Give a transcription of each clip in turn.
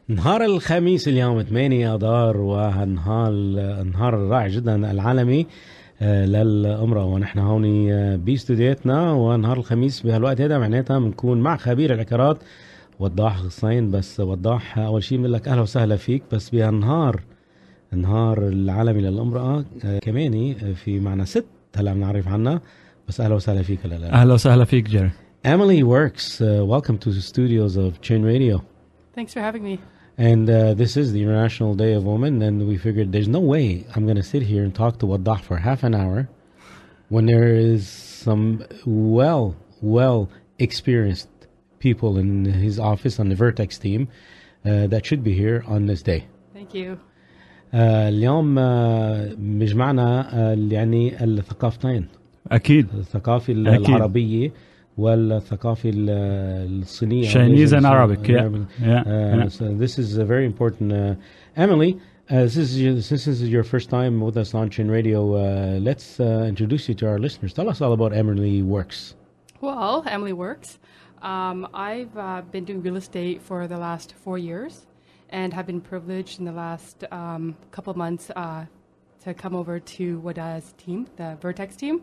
نهار الخميس اليوم 8 آذار نهار رائع جدا العالمي للأمرأة، ونحن هون باستوديوتنا. ونهار الخميس بهالوقت هذا معناتها بنكون مع خبير العقارات وضاح غصين. بس وضاح أول شيء بنقول لك أهلا وسهلا فيك. بس بهالنهار النهار العالمي للأمرأة كمان في معنا ست هلا بنعرف عنها. بس أهلا وسهلا فيك. أهلا وسهلا فيك جيري. Emily Works, welcome to the studios of Chain Radio. Thanks for having me. And this is the International Day of Women, and we figured there's no way I'm going to sit here and talk to Waddah for half an hour when there is some well experienced people in his office on the Vertex team that should be here on this day. Thank you. اليوم مجمعنا يعني الثقافتين. أكيد. الثقافة العربية والثقافة الصينية. Chinese and Arabic. Yeah. So this is very important. Emily, since this is your first time with us on Chin Radio, let's introduce you to our listeners. Tell us all about Emily Works. Well, Emily Works. I've been doing real estate for the last 4 years and have been privileged in the last couple of months to come over to Waddah's team, the Vertex team.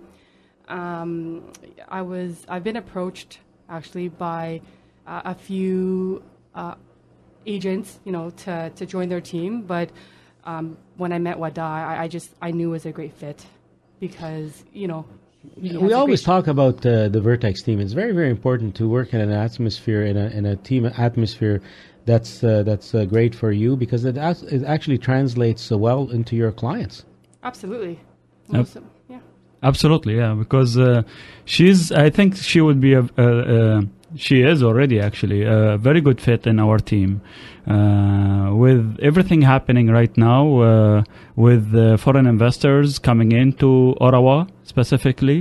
I've been approached actually by a few agents, to join their team. But when I met Waddah, I knew it was a great fit because, we always talk about the Vertex team. It's very, very important to work in an atmosphere, in a team atmosphere that's great for you, because it actually translates so well into your clients. Absolutely. Absolutely, yeah. Because I think she would be she is already actually a very good fit in our team. With everything happening right now, with foreign investors coming into Ottawa specifically,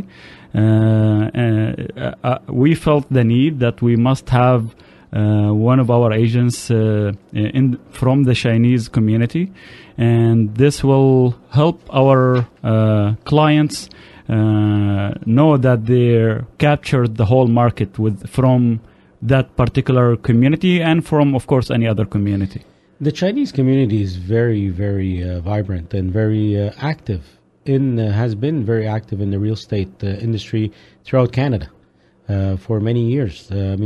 we felt the need that we must have one of our agents from the Chinese community, and this will help our clients know that they're captured the whole market from that particular community and from, of course, any other community. The Chinese community is very, very vibrant and very active. Has been very active in the real estate industry throughout Canada for many years.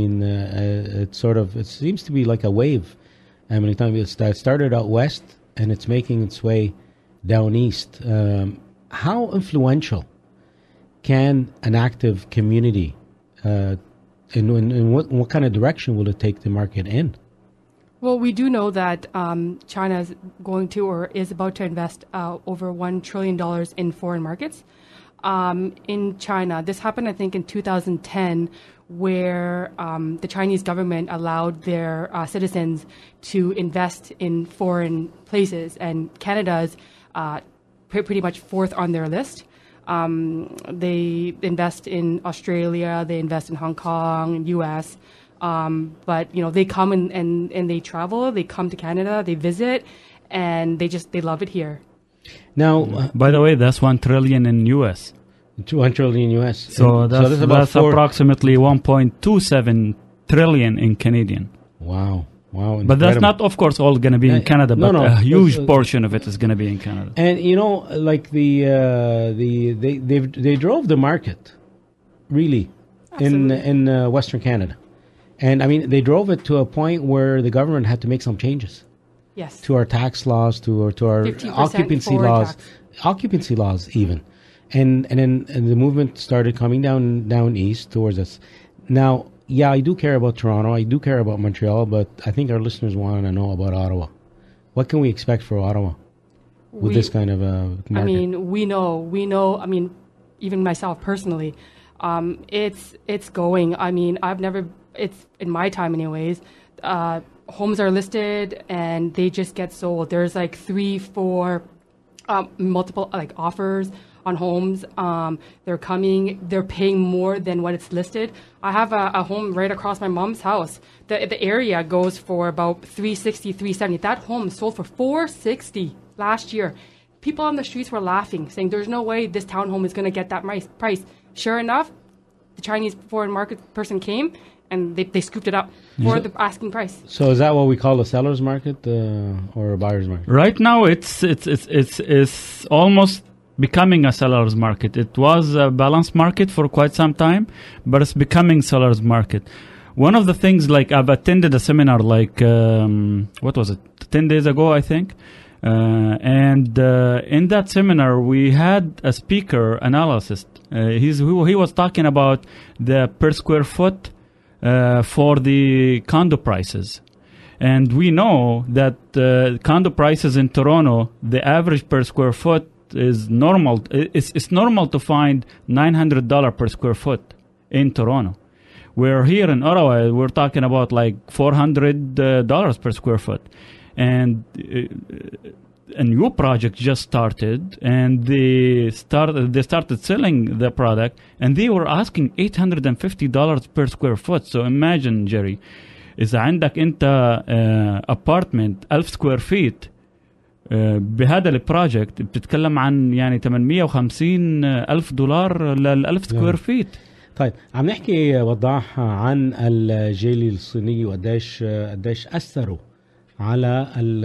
It seems to be like a wave. It started out west and it's making its way down east. How influential can an active community, in what kind of direction will it take the market in? Well, we do know that China is going to or is about to invest over $1 trillion in foreign markets. In China, this happened, I think, in 2010, where the Chinese government allowed their citizens to invest in foreign places, and Canada's pretty much fourth on their list. They invest in Australia, they invest in Hong Kong, and U.S., but they come and they travel, they come to Canada, they visit, and they love it here. Now, by the way, that's $1 trillion in U.S. 1 trillion US. So that's approximately 1.27 trillion in Canadian. Wow. But that's not, of course, all going to be in Canada, but a huge portion of it is going to be in Canada. And like they drove the market really in Western Canada, and they drove it to a point where the government had to make some changes. Yes. To our tax laws, to our occupancy laws even, and then the movement started coming down east towards us. Now, yeah, I do care about Toronto. I do care about Montreal, but I think our listeners want to know about Ottawa. What can we expect for Ottawa with this kind of market? We know. Even myself personally, it's going. It's in my time anyways. Homes are listed and they just get sold. There's like 3-4 multiple offers on homes. They're coming. They're paying more than what it's listed. I have a home right across my mom's house. The area goes for about $360, $370. That home sold for $460 last year. People on the streets were laughing, saying there's no way this townhome is going to get that price. Sure enough, the Chinese foreign market person came and they scooped it up for the asking price. So is that what we call a seller's market or a buyer's market? Right now, it's almost becoming a seller's market. It was a balanced market for quite some time, but it's becoming seller's market. One of the things, like I've attended a seminar, like what was it, 10 days ago, I think. And in that seminar, we had a speaker analyst. He was talking about the per square foot for the condo prices. And we know that condo prices in Toronto, the average per square foot is normal. It's normal to find $900 per square foot in Toronto. Where here in Ottawa, we're talking about like $400 per square foot. And a new project just started, and they started selling the product, and they were asking $850 per square foot. So imagine, Jerry, إذا عندك أنت apartment 1000 square feet بهذا البروجكت بتتكلم عن يعني $850,000 لل1000 سكوير فيت. طيب عم نحكي وضاح عن الجيلي الصيني وقديش أثروا على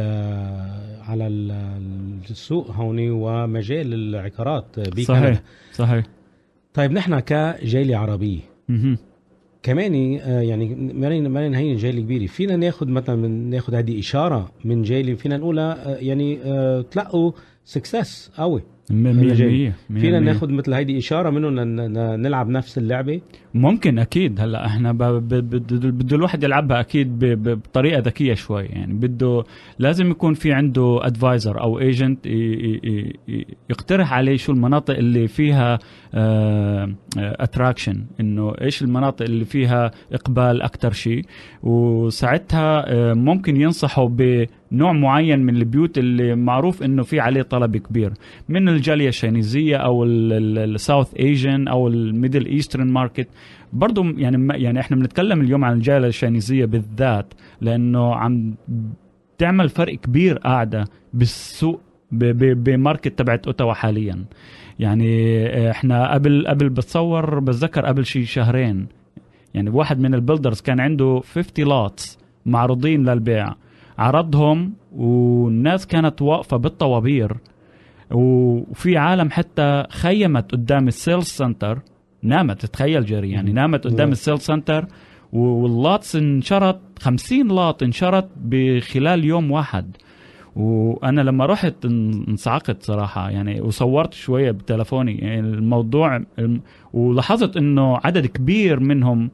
السوق هوني ومجال العقارات بكندا. صحيح. طيب نحن كجيلي عربي كمان يعني ما هي جيلي كبيره، فينا ناخذ مثلا ناخذ هذه اشاره من جيلي، فينا نقولها يعني تلقوا سكسس قوي 100%. فينا ناخذ مثل هيدي اشاره منه نلعب نفس اللعبه. ممكن اكيد. هلا احنا بده الواحد يلعبها اكيد بطريقه ذكيه شوي، يعني بده لازم يكون في عنده ادفايزر او ايجنت يقترح عليه شو المناطق اللي فيها اتراكشن، انه ايش المناطق اللي فيها اقبال اكثر شيء، وساعتها ممكن ينصحوا بنوع معين من البيوت اللي معروف انه في عليه طلب كبير من الجاليه الشينيزيه او الساوث ايجن او الميدل ايسترن ماركت. برضو يعني احنا بنتكلم اليوم عن الجاليه الشينيزيه بالذات، لانه عم تعمل فرق كبير قاعده بالسوق بماركت تبعت اوتاوا حاليا. يعني احنا قبل بتذكر قبل شي شهرين، يعني واحد من البيلدرز كان عنده 50 لوتس معروضين للبيع، عرضهم والناس كانت واقفة بالطوابير، وفي عالم حتى خيمت قدام السيلز سنتر، نامت. تخيل جري، يعني نامت قدام السيلز سنتر، واللاتس انشرت 50 لاط انشرت بخلال يوم واحد. وانا لما رحت انصعقت صراحه يعني، وصورت شويه بتلفوني يعني الموضوع، ولاحظت انه عدد كبير منهم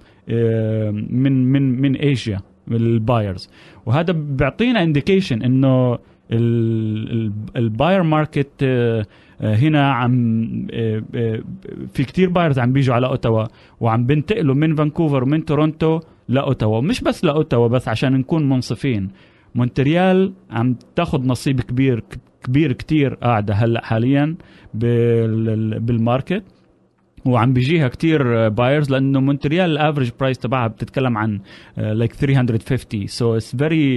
من ايجيا البايرز، وهذا بيعطينا انديكيشن انه الباير ماركت هنا عم في كتير بايرز عم بيجوا على اوتاوا، وعم بنتقلوا من فانكوفر ومن تورونتو لاوتاوا. مش بس لاوتاوا بس، عشان نكون منصفين، مونتريال عم تاخد نصيب كبير كتير قاعدة هلأ حاليا بالماركت، وعم بيجيها كتير بايرز، لأنه مونتريال الافريج برايس تبعها بتتكلم عن like 350. so it's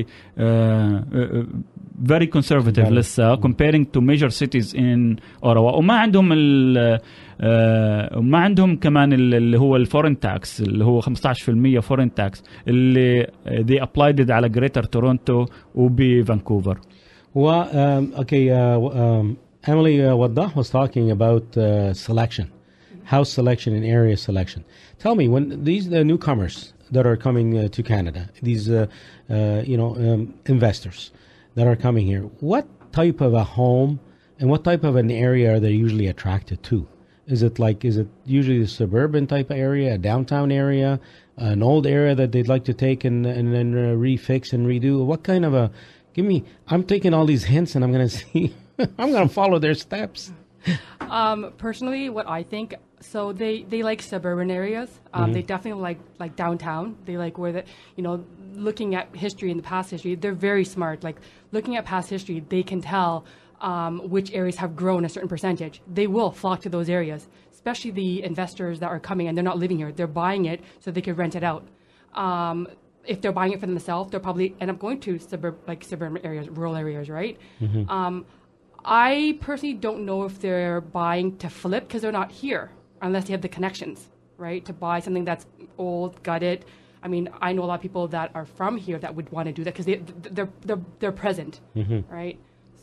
very conservative لسه comparing to major cities in Ottawa. وما عندهم وما عندهم كمان اللي هو الفورين تاكس اللي هو 15% فورين تاكس اللي they applied it على Greater Toronto وبفانكوفر. Okay, Emily Waddah was talking about selection, house selection and area selection. Tell me, when these newcomers that are coming to Canada, these investors that are coming here, what type of a home and what type of an area are they usually attracted to? Is it usually a suburban type of area, a downtown area, an old area that they'd like to take and then refix and redo? What kind of a, I'm taking all these hints and I'm going to see, I'm going to follow their steps. Personally, what I think, so they like suburban areas. They definitely like downtown. They like where looking at history and the past history, they're very smart. Like looking at past history, they can tell which areas have grown a certain percentage. They will flock to those areas, especially the investors that are coming and they're not living here. They're buying it so they can rent it out. If they're buying it for themselves, they'll probably end up going to suburban areas, rural areas, right? I personally don't know if they're buying to flip because they're not here unless they have the connections, right? To buy something that's old, gutted. I mean, I know a lot of people that are from here that would want to do that because they're present, right?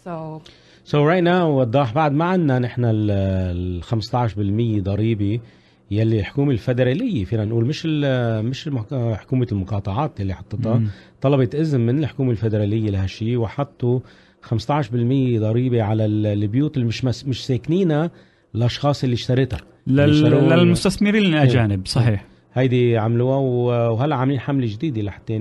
So right now وضح بعد ما عندنا نحن ال 15% ضريبة يلي الحكومة الفدرالية فينا نقول مش حكومة المقاطعات اللي حطتها، طلبت إذن من الحكومة الفدرالية لهالشيء وحطوا 15% ضريبة على البيوت اللي مش ساكنينها الأشخاص اللي اشتريتها للمستثمرين الأجانب. صحيح. هيدي عملوها وهلا عاملين حملة جديدة لحتى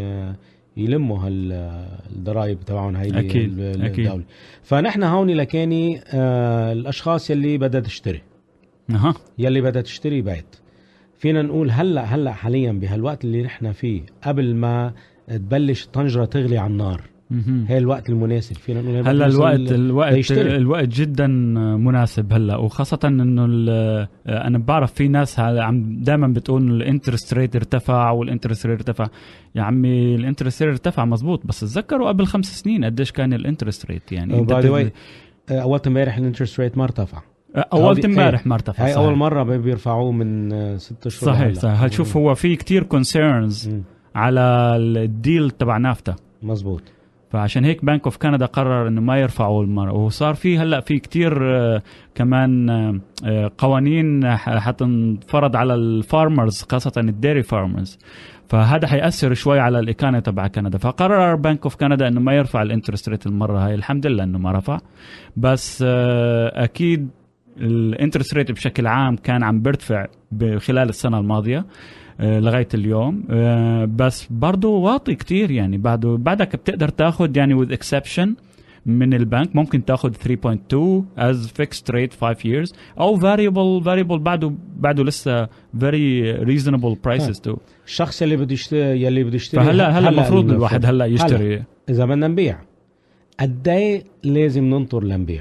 يلموا الضرائب تبعهم هيدي الدولة. فنحن هون لكاني الأشخاص يلي بدها تشتري يلي بدها تشتري بيت، فينا نقول هلا حاليا بهالوقت اللي نحن فيه قبل ما تبلش الطنجرة تغلي على النار، هي الوقت المناسب. فينا نقول هلا الوقت جدا مناسب هلا، وخاصة انه انا بعرف في ناس عم دائما بتقول الانترست ريت ارتفع والانترست ريت ارتفع. يا عمي الانترست ريت ارتفع مزبوط، بس تذكروا قبل 5 سنين قديش كان الانترست ريت. يعني اول امبارح الانترست ريت ما ارتفع، اول امبارح ما ارتفع. هاي اول مرة بيرفعوه من 6 شهور. صحيح. هتشوف هو في كتير كونسيرنز على الديل تبع نافتا. مزبوط. فعشان هيك بانك اوف كندا قرر انه ما يرفعوا المرة، وصار في هلا في كتير كمان قوانين حتنفرض على الفارمرز، خاصة الديري فارمرز، فهذا حيأثر شوي على الإيكونومي تبع كندا. فقرر بانك اوف كندا انه ما يرفع الانترست ريت المرة هاي. الحمد لله انه ما رفع، بس اكيد الانترست ريت بشكل عام كان عم بيرتفع خلال السنة الماضية لغاية اليوم، بس برضو واطي كتير. يعني بعدك بتقدر تاخد يعني with exception من البنك ممكن تاخد 3.2 as fixed rate 5 years أو variable بعده لسه very reasonable prices too. الشخص اللي بده يشتري فهلا المفروض الواحد هلا يشتري. إذا بدنا نبيع قد ايه لازم ننطر لنبيع؟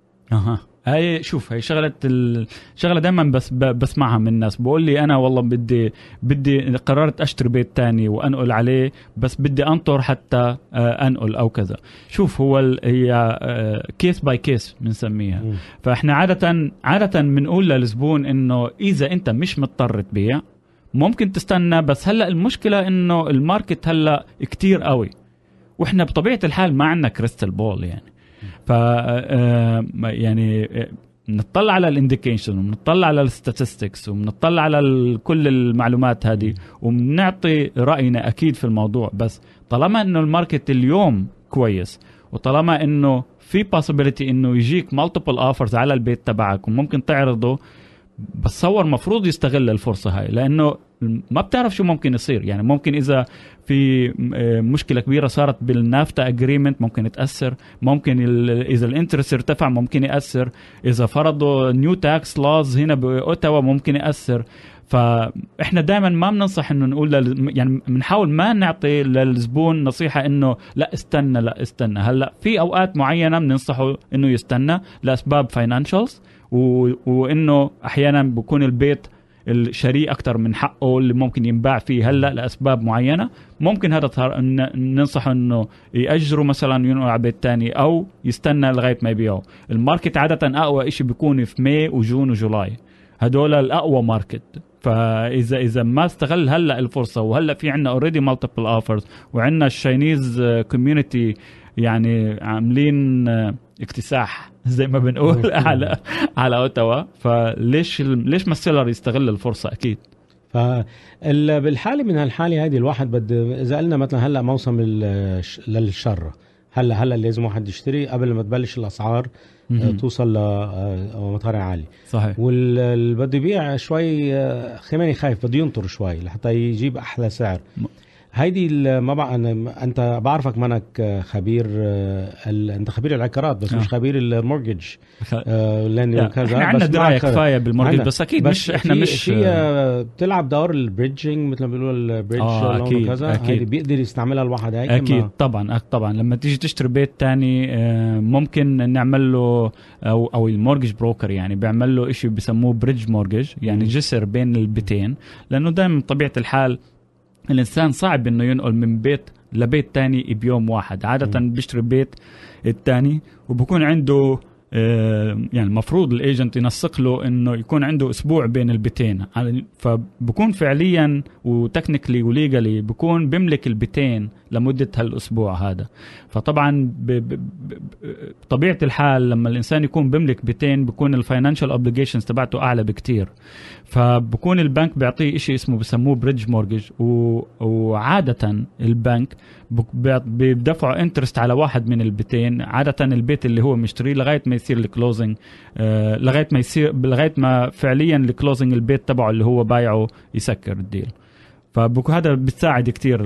هاي شوف، هاي شغلة دائما بس بسمعها من الناس، بقول لي أنا والله بدي قررت أشتري بيت تاني وأنقل عليه، بس بدي أنطر حتى أنقل أو كذا. شوف هي كيس باي كيس بنسميها. فإحنا عادة بنقول للزبون إنه إذا أنت مش مضطر تبيع ممكن تستنى، بس هلأ المشكلة إنه الماركت هلأ كتير قوي، وإحنا بطبيعة الحال ما عندنا كريستال بول يعني. يعني نطلع على الانديكيشن ونطلع على الستاتستكس ونطلع على كل المعلومات هذه وبنعطي رأينا أكيد في الموضوع. بس طالما إنه الماركت اليوم كويس، وطالما إنه في possibility إنه يجيك multiple offers على البيت تبعك وممكن تعرضه، بتصور مفروض يستغل الفرصة هاي، لأنه ما بتعرف شو ممكن يصير. يعني ممكن إذا في مشكلة كبيرة صارت بالنافتا اجريمنت ممكن يتأثر، ممكن إذا الانترست ارتفع ممكن يأثر، إذا فرضوا نيو تاكس لاز هنا بأوتاوا ممكن يأثر. فإحنا دائما ما بننصح إنه نقول يعني بنحاول ما نعطي للزبون نصيحة إنه لا استنى. هلا في أوقات معينة بننصحه إنه يستنى لأسباب فاينانشالز، وإنه أحيانا بيكون البيت الشري أكتر من حقه اللي ممكن ينباع فيه هلأ لأسباب معينة. ممكن هذا ننصح إنه يأجروا مثلا ينقل على بيت تاني أو يستنى لغاية ما يبيعوا. الماركت عادة أقوى إشي بيكون في ماي وجون وجولاي، هدول الأقوى ماركت. فإذا ما استغل هلأ الفرصة، وهلأ في عنا already multiple offers، وعنا الشاينيز كوميونيتي يعني عاملين اكتساح زي ما بنقول على اوتاوا. فليش ما السيلر يستغل الفرصة؟ اكيد. بالحالة من هالحالة هذه الواحد اذا قلنا مثلا هلا موسم للشر، هلا لازم واحد يشتري قبل ما تبلش الاسعار توصل لمطار عالي. صحيح. واللي بده يبيع شوي خماني خايف بده ينطر شوي لحتى يجيب احلى سعر. هيدي ما انت بعرفك منك خبير انت خبير العقارات بس مش خبير المورجج لان كذا. احنا عندنا درايه كفايه بالمورجج، بس اكيد مش احنا مش بتلعب دور البريدجينج مثل ما بيقولوا البريدج وكذا. هيدي بيقدر يستعملها الواحد هيك. اكيد طبعا لما تيجي تشتري بيت تاني ممكن نعمل له او المورجج بروكر يعني بيعمل له شيء بسموه بريدج مورجج، يعني جسر بين البيتين، لانه دائما طبيعه الحال الإنسان صعب إنه ينقل من بيت لبيت تاني بيوم واحد. عادة بيشتري بيت التاني وبكون عنده يعني المفروض الايجنت ينسق له انه يكون عنده اسبوع بين البيتين، فبكون فعليا وتكنيكلي وليجالي بكون بملك البيتين لمدة هالاسبوع هذا. فطبعا بطبيعة الحال لما الانسان يكون بملك بيتين بكون الفاينانشال اوبليجيشنز تبعته اعلى بكتير، فبكون البنك بيعطيه اشي اسمه بسموه بريدج مورجج، وعادة البنك بيدفعوا انترست على واحد من البيتين، عادة البيت اللي هو مشتريه لغاية ما يصير الكلوزنج، لغاية ما فعليا الكلوزنج البيت تبعه اللي هو بايعه يسكر الديل. فهذا بتساعد كتير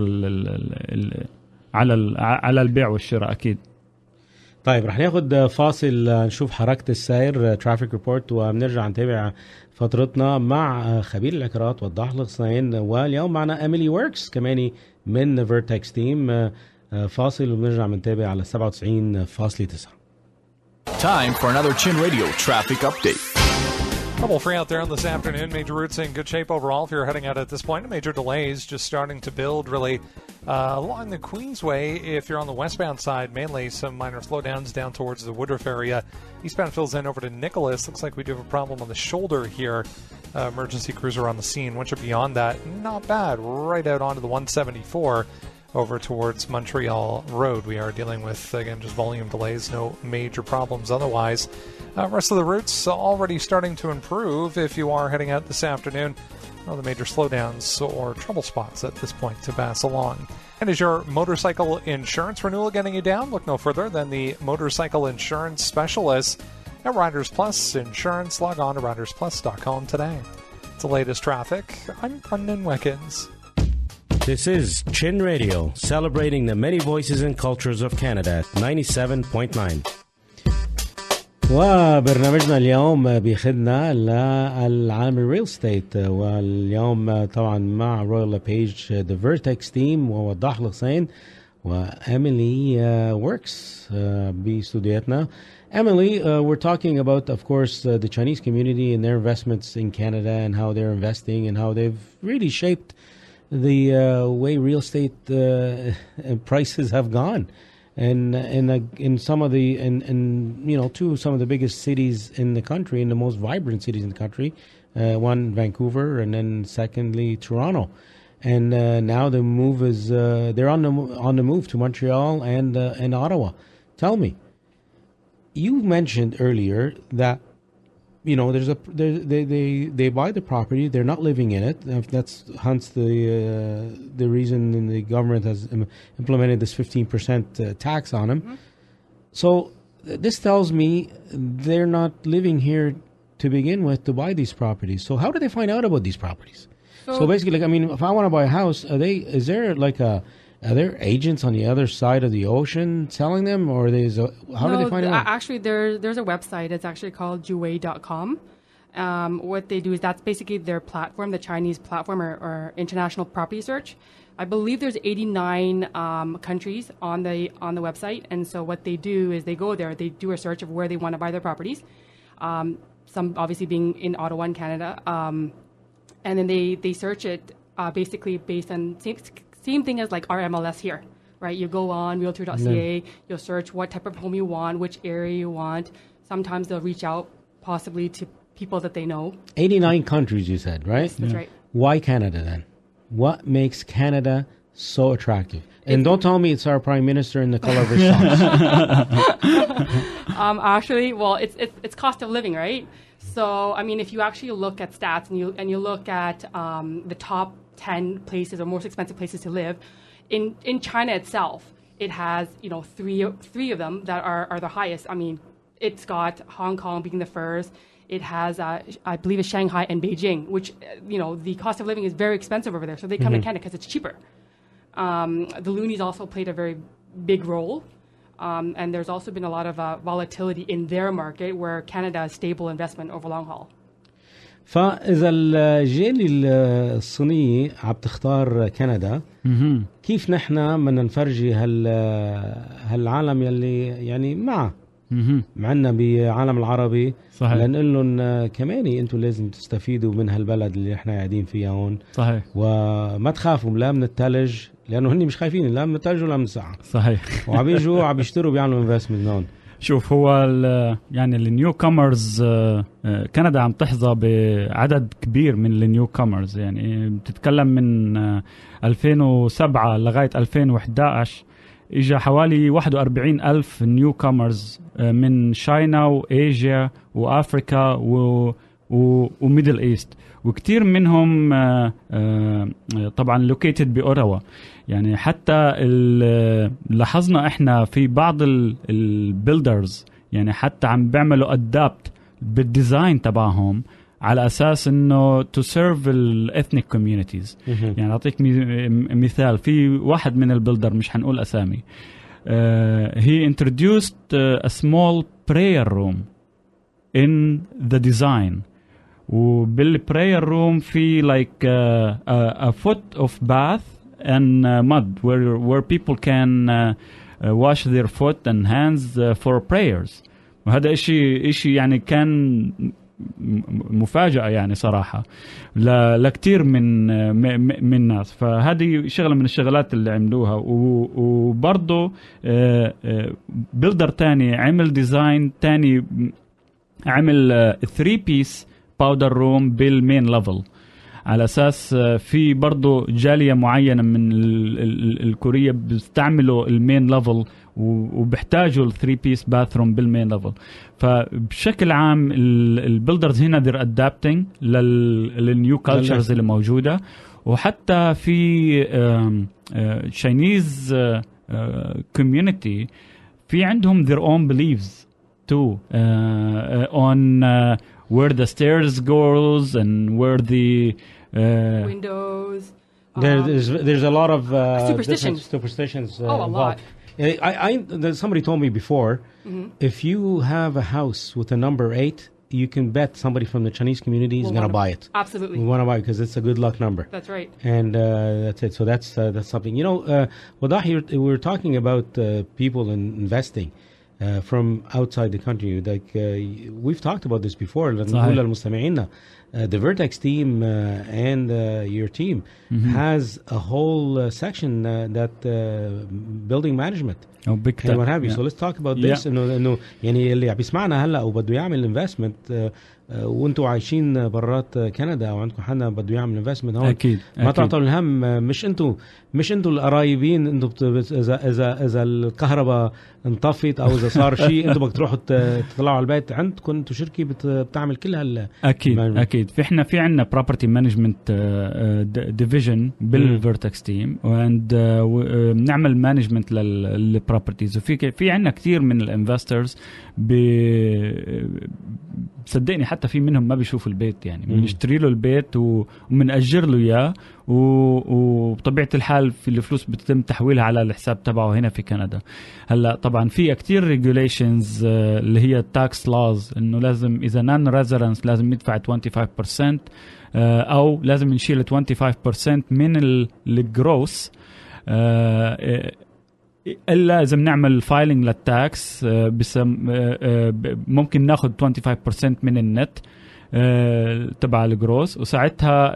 على البيع والشراء أكيد. طيب رح ناخد فاصل نشوف حركة السير ترافيك ريبورت، وبنرجع نتابع فترتنا مع خبير العقارات وضاح الغصنين، واليوم معنا أميلي وركس كمان من فيرتكس تيم. فاصل وبنرجع نتابع على 97.9. Time for another Chin Radio traffic update. Trouble free out there on this afternoon. Major routes in good shape overall if you're heading out at this point. Major delays just starting to build really along the Queensway. If you're on the westbound side, mainly some minor slowdowns down towards the Woodruff area. Eastbound fills in over to Nicholas. Looks like we do have a problem on the shoulder here. Emergency cruiser on the scene. Once you're beyond that, not bad. Right out onto the 174 over towards Montreal Road. We are dealing with, again, just volume delays. No major problems otherwise. Rest of the routes already starting to improve if you are heading out this afternoon. No the major slowdowns or trouble spots at this point to pass along. And is your motorcycle insurance renewal getting you down? Look no further than the motorcycle insurance specialists at Riders Plus Insurance. Log on to ridersplus.com today. It's the latest traffic. I'm Brendan Wickens. This is Chin Radio, celebrating the many voices and cultures of Canada at 97.9. وبرنامجنا اليوم بيخدنا للعالم الريل ستيت، واليوم طبعا مع رويال لابيج ذا فيرتكس تيم ووضاح الغصين وأميلي وركس باستوديوتنا. Emily, we're talking about, of course, the Chinese community and their investments in Canada and how they're investing and how they've really shaped the way real estate prices have gone. And in some of the some of the biggest cities in the country, and the most vibrant cities in the country, one Vancouver, and then secondly Toronto, and now the move is they're on the move to Montreal and Ottawa. Tell me, you mentioned earlier that they buy the property, they're not living in it. That's hence the reason the government has implemented this 15% tax on them. Mm-hmm. So this tells me they're not living here to begin with to buy these properties. So how do they find out about these properties? So basically, if I want to buy a house, are there agents on the other side of the ocean selling them, or how do they find out? Actually, there's a website. It's actually called Juwei.com. What they do is that's basically their platform, the Chinese platform or international property search. I believe there's 89 countries on the website, and so what they do is they go there, they do a search of where they want to buy their properties. Some obviously being in Ottawa, in Canada, and then they search it basically based on same thing as like our MLS here, right? You go on realtor.ca, you'll search what type of home you want, which area you want. Sometimes they'll reach out possibly to people that they know. 89 countries, you said, right? Yes, that's right. Why Canada then? What makes Canada so attractive? And don't tell me it's our prime minister in the color of his socks. Actually, well, it's cost of living, right? So, I mean, if you actually look at stats and you look at the top 10 places or most expensive places to live, in China itself, it has three of them that are the highest. I mean, it's got Hong Kong being the first. It has I believe it's Shanghai and Beijing, which the cost of living is very expensive over there, so they come to Canada because it's cheaper. The loonies also played a very big role, and there's also been a lot of volatility in their market where Canada is stable investment over long haul. فإذا الجيل الصيني عم تختار كندا، كيف نحن بدنا نفرجي هالعالم يلي يعني معنا بعالم العربي، صحيح، لنقول لهم كمان انتم لازم تستفيدوا من هالبلد اللي احنا قاعدين فيها هون، صحيح، وما تخافوا لا من الثلج، لانه هن مش خايفين لا من الثلج ولا من الساعه، صحيح، وعم يجوا عم يشتروا بيعملوا انفستمنت هون. شوف هو يعني النيو كامرز كندا عم تحظى بعدد كبير من النيو كامرز. يعني بتتكلم من 2007 لغاية 2011 إجا حوالي 41,000 نيو كامرز من شاينا وإيجيا وأفريكا وميدل إيست، وكتير منهم طبعا لوكيتد بأوتاوا. يعني حتى لاحظنا احنا في بعض البيلدرز يعني حتى عم بيعملوا ادابت بالديزاين تبعهم على اساس انه to serve الethnic communities. يعني اعطيك مثال، في واحد من البيلدر مش حنقول اسامي، he introduced a small prayer room in the design. وبالprayer room في like a foot of bath and mud where people can wash their foot and hands for prayers. وهذا إشي يعني كان مفاجأة يعني صراحة لكتير من الناس. فهذه شغلة من الشغلات اللي عملوها. وبرضو بيلدر تاني عمل ديزاين تاني، عمل 3-piece باودر روم بالمين ليفل، على أساس في برضو جالية معينة من الكورية بيستعملوا المين ليفل وبيحتاجوا الثري بيس باثروم بالمين ليفل. فبشكل عام البيلدرز هنا they're adapting للنيو كالتشرز اللي موجودة. وحتى في Chinese community في عندهم their own beliefs too on where the stairs goes and where the windows. There's a lot of superstitions. A lot. Somebody told me before, if you have a house with a number 8, you can bet somebody from the Chinese community is going to buy it. Absolutely. We want to buy it because it's a good luck number. That's right. And that's it. So that's something. You know, Wadahi, we were talking about people investing from outside the country. Like we've talked about this before. The Vertex team and your team has a whole section that building management and what have you. So let's talk about this. إنه يعني اللي بيسمعنا هلا وبده يعمل investment وانتوا عايشين برات كندا او عندكم حدا بده يعمل انفستمنت هون، اكيد ما تعطوا الهم. مش انتوا القرايبين، انتوا اذا الكهرباء انطفت او اذا صار شيء انتوا بدكم تروحوا تطلعوا على البيت. عندكم انتوا شركه بتعمل كل هال اكيد احنا في عندنا بروبرتي مانجمنت ديفيجن بالفيرتكس تيم، بنعمل مانجمنت للبروبرتيز. وفي عندنا كثير من الانفسترز صدقني حتى في منهم ما بيشوفوا البيت، يعني بنشتري له البيت ومنأجر له اياه، وبطبيعة الحال في الفلوس بتتم تحويلها على الحساب تبعه هنا في كندا. هلا طبعا في كتير ريجوليشنز اللي هي تاكس لاز، انه لازم اذا نان ريزيدنس لازم يدفع 25% او لازم نشيل 25% من الجروس، إلا إذا بنعمل فايلينج للتاكس ممكن ناخد 25% من النت تبع الجروس، وساعتها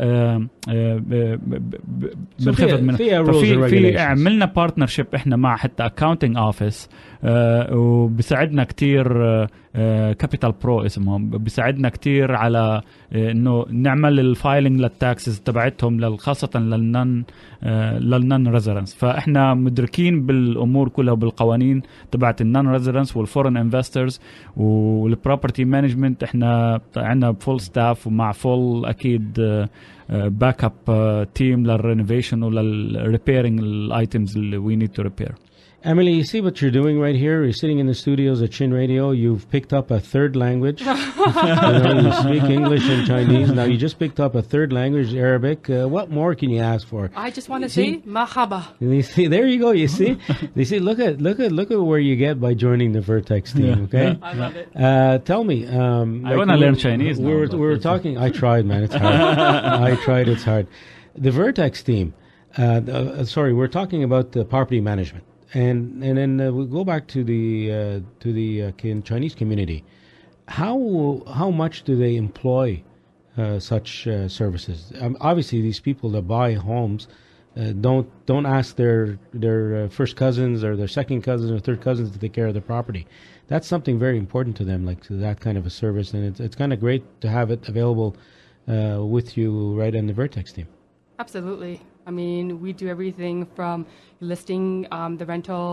بنخفض منها. في عملنا بارتنرشيب احنا مع حتى اكاونتنج اوفيس، وبيساعدنا كتير كابيتال برو اسمهم، بيساعدنا كتير على انه نعمل الفايلينج للتاكسز تبعتهم خاصة للنون ريزيدنس. فاحنا مدركين بالامور كلها وبالقوانين تبعت النون ريزيدنس والفورن انفسترز والبروبرتي مانجمنت. احنا عندنا فول ستاف ومع فول اكيد باك اب تيم للرينوفيشن وللريبيرنج الايتمز اللي وي نيد تو ريبير. Emily, you see what you're doing right here? You're sitting in the studios at Chin Radio. You've picked up a third language. You speak English and Chinese. Now you just picked up a third language, Arabic. What more can you ask for? I just want to say mahaba. You see, there you go. You see, look at where you get by joining the Vertex team. Okay, I love it. Tell me. I want to learn Chinese. We were talking. I tried, man. It's hard. I tried. It's hard. The Vertex team. Sorry, we're talking about the property management. And then we go back to the Chinese community. How much do they employ such services? Obviously, these people that buy homes don't ask their first cousins or their second cousins or third cousins to take care of their property. That's something very important to them, like that kind of a service, and it's kind of great to have it available with you right in the Vertex team. Absolutely. I mean, we do everything from listing the rental,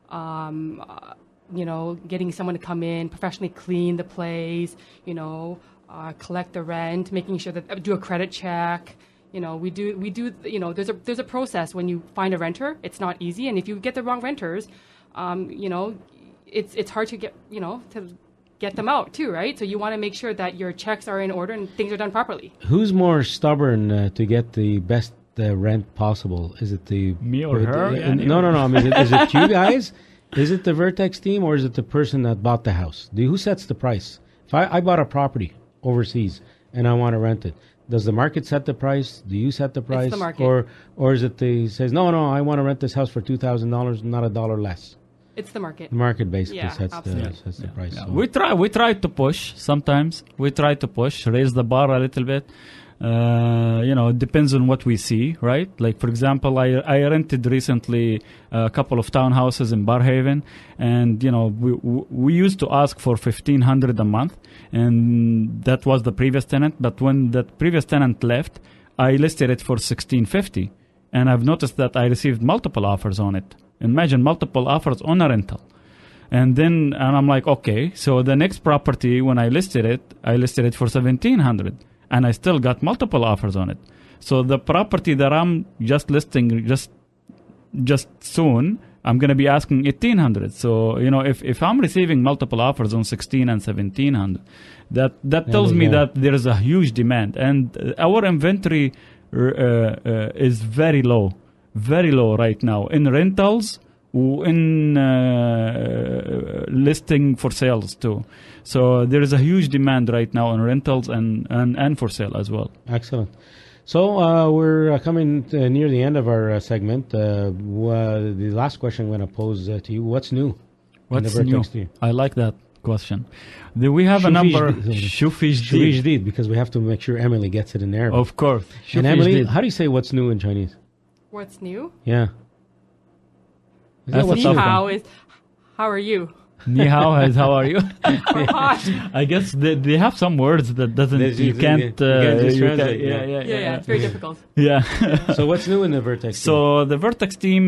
getting someone to come in, professionally clean the place, collect the rent, making sure that do a credit check. We do. There's a process when you find a renter. It's not easy, and if you get the wrong renters, it's hard to get them out too, right? So you want to make sure that your checks are in order and things are done properly. Who's more stubborn to get the best rent possible? Is it me or her? No. I mean, is it you guys? Is it the Vertex team, or is it the person that bought the house? Who sets the price? If I bought a property overseas and I want to rent it, does the market set the price? Do you set the price? It's the market. Or is it says, no, I want to rent this house for $2,000, not $1 less? It's the market. The market basically sets the price. Yeah. So. We try to push sometimes. We try to raise the bar a little bit. It depends on what we see, right? Like, for example, I rented recently a couple of townhouses in Barhaven, and we used to ask for $1,500 a month, and that was the previous tenant. But when that previous tenant left, I listed it for $1,650, and I've noticed that I received multiple offers on it. Imagine multiple offers on a rental. And I'm like, okay, so the next property, when I listed it for $1,700. And I still got multiple offers on it. So the property that I'm just listing just soon, I'm going to be asking $1,800. So, if I'm receiving multiple offers on $1,600 and $1,700, that tells me that there is a huge demand. And our inventory is very low right now in rentals, in listing for sales too. So there is a huge demand right now on rentals and for sale as well. Excellent. So we're coming near the end of our segment. The last question I'm going to pose to you: what's new? What's new? I like that question. Do we have a number? Shufijdid, because we have to make sure Emily gets it in there. Of course. And Emily, how do you say what's new in Chinese? What's new? Yeah. Ni hao is how are you? Ni hao is how are you? I guess they have some words that you can't translate. Yeah, it's very difficult. Yeah. So what's new in the Vertex team? So the Vertex team,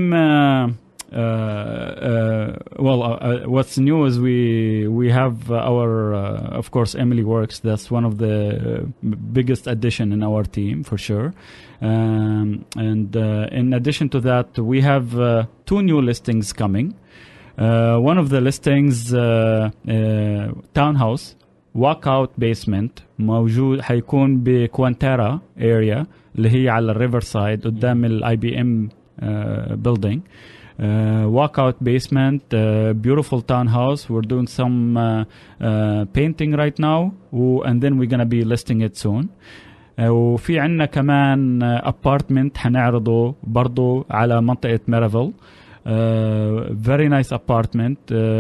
what's new is we have our, of course, Emily Works. That's one of the biggest addition in our team for sure. And in addition to that, we have 2 new listings coming. One of the listings, townhouse, walkout basement, موجود حيكون بكوانتارا area اللي هي على الريفر سايد قدام IBM building. Walkout basement, beautiful townhouse. We're doing some painting right now, and then we're gonna be listing it soon. وفي عنا كمان apartment حنعرضه برضو على منطقة ميرافيل. very nice apartment.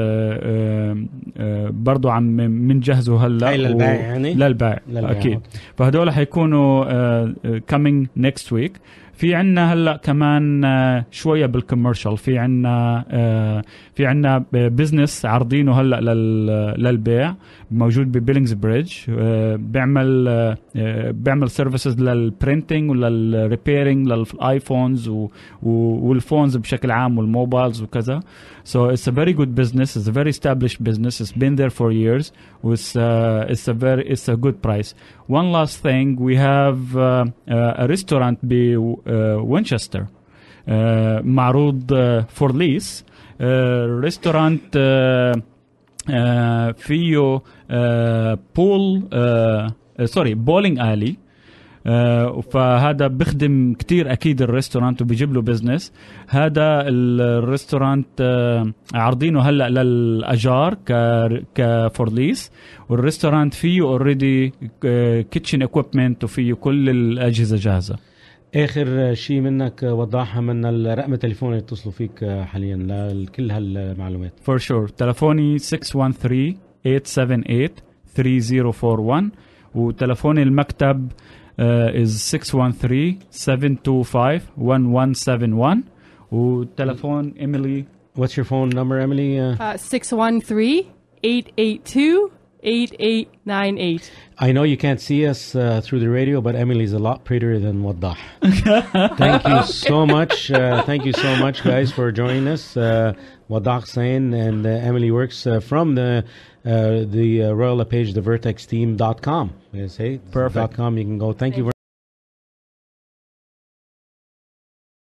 برضو عم منجهزه هلا للبيع اكيد. فهدول حيكونوا coming next week. في عنا هلا كمان شويه بالكوميرشال. في عنا بزنس عارضينه هلا للبيع موجود ببيلينغز بريدج. بيعمل سيرفيسز للبرينتينج وللريبيرينج للايفونز والفونز بشكل عام والموبايلز وكذا. So it's a very good business. It's a very established business. It's been there for years. It's a good price. One last thing, we have a restaurant بوينشستر معروض for lease. ريستورانت فيه بول بولينج آلي. فهذا بخدم كتير أكيد الريستورانت وبيجيب له بزنس. هذا الريستورانت عارضينه هلأ للأجار كفورليس. والريستورانت فيه already kitchen equipment وفيه كل الأجهزة جاهزة. آخر شيء منك وضحها من الرقم التليفون اللي يتصلوا فيك حاليا لكل هالمعلومات. For sure. تلفوني 613-878-3041 وتلفوني المكتب is 613-725-1171. وتلفون Emily. What's your phone number, Emily? 613-882-8898. I know you can't see us through the radio, but Emily's a lot prettier than Waddah. Thank you so much. Thank you so much, guys, for joining us. Waddah Hussain and Emily works from the Royal LePage, the VertexTeam.com. Perfect. .com. You can go. Thank you very